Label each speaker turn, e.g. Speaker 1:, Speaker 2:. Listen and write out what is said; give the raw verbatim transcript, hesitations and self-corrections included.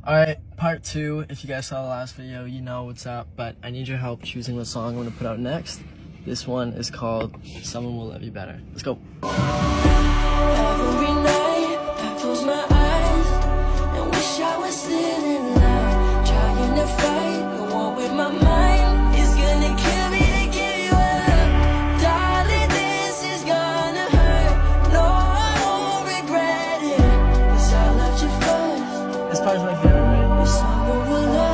Speaker 1: Alright, part two. If you guys saw the last video, you know what's up, but I need your help choosing what song I'm gonna put out next. This one is called Someone Will Love You Better. Let's go.
Speaker 2: Every night I close my eyes and wish I was still in love, trying to fight the war with my mind. It's gonna kill me to give you up, darling. This is gonna hurt. No, I won't regret it, 'cause I loved you first.
Speaker 1: This part's my favorite, right?
Speaker 2: Someone will love